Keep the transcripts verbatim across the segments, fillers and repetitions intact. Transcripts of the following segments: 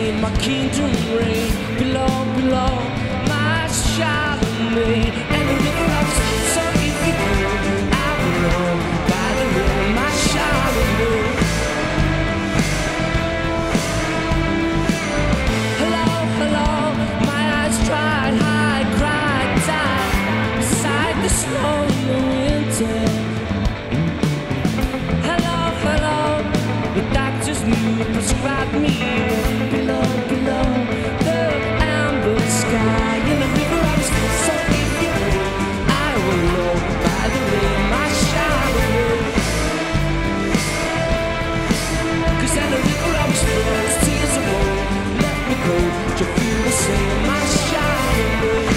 in my kingdom reign. Below, below my Chardonnay. And the river of so if you go, I will know by the river my Chardonnay. Hello, hello, my eyes tried high, cried, died beside the snow in the winter. Hello, hello, the doctors knew prescribed me below, below the amber sky. In the river I was so if you go, I will know by the way my Chardonnay. Cause in the river I was filled, tears of woe let me go to feel the same my Chardonnay.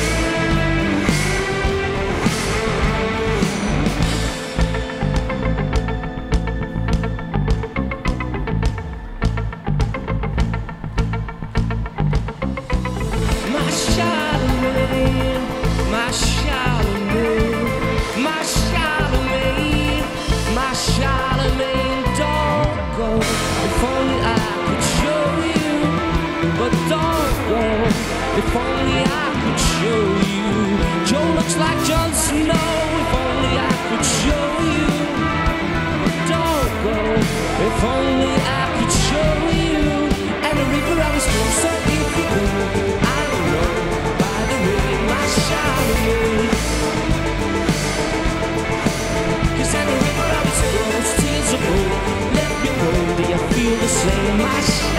My Chardonnay, my Chardonnay, my Chardonnay, don't go. If only I could show you, but don't go. If only I could show you. Joe looks like Jon Snow. If only I could show you, but don't go. If only I could show you. And the river I was from, so if you go, I don't know by the way my Chardonnay. Cause at the river I was close, tears of woe let me go. Do you feel the same? My